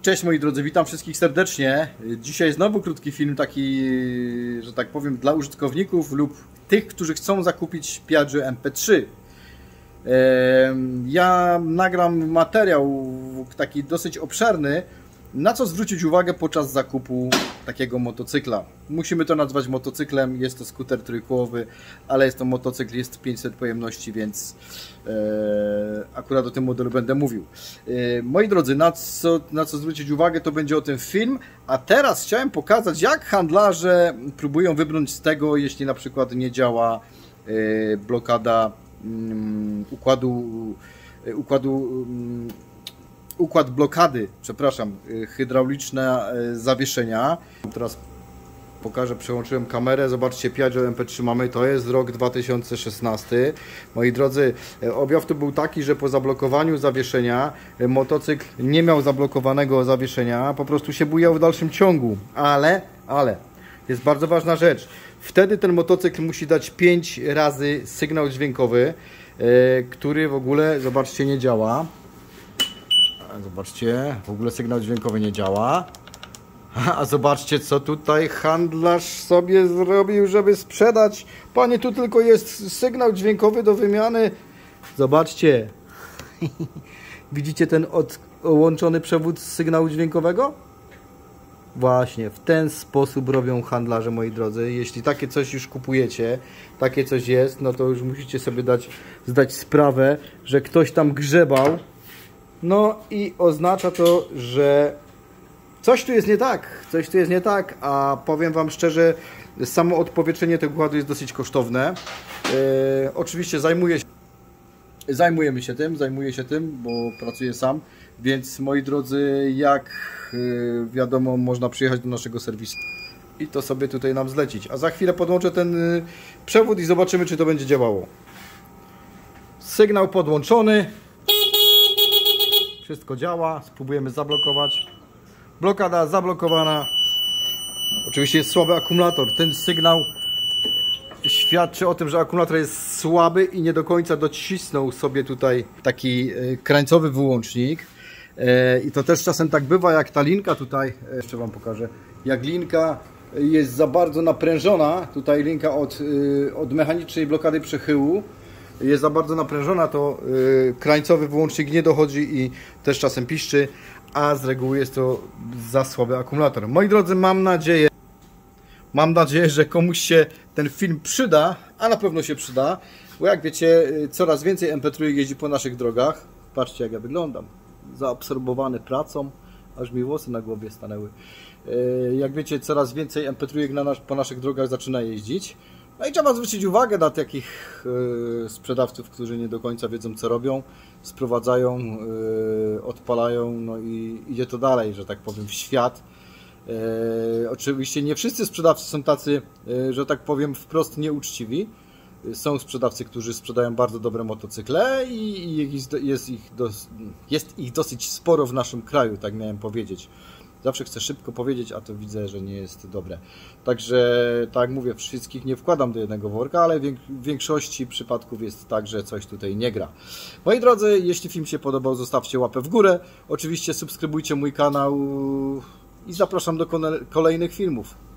Cześć moi drodzy, witam wszystkich serdecznie. Dzisiaj znowu krótki film, taki, że tak powiem, dla użytkowników lub tych, którzy chcą zakupić Piaggio MP3. Ja nagram materiał taki dosyć obszerny, na co zwrócić uwagę podczas zakupu takiego motocykla. Musimy to nazwać motocyklem, jest to skuter trójkołowy, ale jest to motocykl, jest 500 pojemności, więc akurat o tym modelu będę mówił. Moi drodzy, na co zwrócić uwagę, to będzie o tym film, a teraz chciałem pokazać, jak handlarze próbują wybrnąć z tego, jeśli na przykład nie działa blokada układ blokady, przepraszam, hydrauliczne zawieszenia. Teraz pokażę, przełączyłem kamerę, zobaczcie, Piaggio MP3 mamy, to jest rok 2016. Moi drodzy, objaw tu był taki, że po zablokowaniu zawieszenia motocykl nie miał zablokowanego zawieszenia, po prostu się bujał w dalszym ciągu, ale jest bardzo ważna rzecz. Wtedy ten motocykl musi dać 5 razy sygnał dźwiękowy, który w ogóle, zobaczcie, nie działa. Zobaczcie, w ogóle sygnał dźwiękowy nie działa. A zobaczcie, co tutaj handlarz sobie zrobił, żeby sprzedać. Panie, tu tylko jest sygnał dźwiękowy do wymiany. Zobaczcie. Widzicie ten odłączony przewód sygnału dźwiękowego? Właśnie, w ten sposób robią handlarze, moi drodzy. Jeśli takie coś już kupujecie, takie coś jest, no to już musicie sobie zdać sprawę, że ktoś tam grzebał. No i oznacza to, że coś tu jest nie tak, a powiem Wam szczerze, samo odpowietrzenie tego układu jest dosyć kosztowne. Oczywiście zajmuję się tym, bo pracuję sam, więc moi drodzy, jak wiadomo, można przyjechać do naszego serwisu i to sobie tutaj nam zlecić. A za chwilę podłączę ten przewód i zobaczymy, czy to będzie działało. Sygnał podłączony. Wszystko działa, spróbujemy zablokować. Blokada zablokowana. Oczywiście jest słaby akumulator. Ten sygnał świadczy o tym, że akumulator jest słaby i nie do końca docisnął sobie tutaj taki krańcowy wyłącznik. I to też czasem tak bywa, jak ta linka tutaj, jeszcze Wam pokażę, jak linka jest za bardzo naprężona, tutaj linka od mechanicznej blokady przechyłu, jest za bardzo naprężona, to krańcowy wyłącznik nie dochodzi i też czasem piszczy, a z reguły jest to za słaby akumulator. Moi drodzy, mam nadzieję, że komuś się ten film przyda, a na pewno się przyda, bo jak wiecie, coraz więcej MP3 jeździ po naszych drogach. Patrzcie, jak ja wyglądam, zaabsorbowany pracą, aż mi włosy na głowie stanęły. Jak wiecie, coraz więcej MP3 po naszych drogach zaczyna jeździć. No i trzeba zwrócić uwagę na takich sprzedawców, którzy nie do końca wiedzą, co robią, sprowadzają, odpalają, no i idzie to dalej, że tak powiem, w świat. Oczywiście nie wszyscy sprzedawcy są tacy, że tak powiem, wprost nieuczciwi. Są sprzedawcy, którzy sprzedają bardzo dobre motocykle i jest ich dosyć sporo w naszym kraju, tak miałem powiedzieć. Zawsze chcę szybko powiedzieć, a to widzę, że nie jest dobre. Także, tak jak mówię, wszystkich nie wkładam do jednego worka, ale w większości przypadków jest tak, że coś tutaj nie gra. Moi drodzy, jeśli film się podobał, zostawcie łapę w górę. Oczywiście subskrybujcie mój kanał i zapraszam do kolejnych filmów.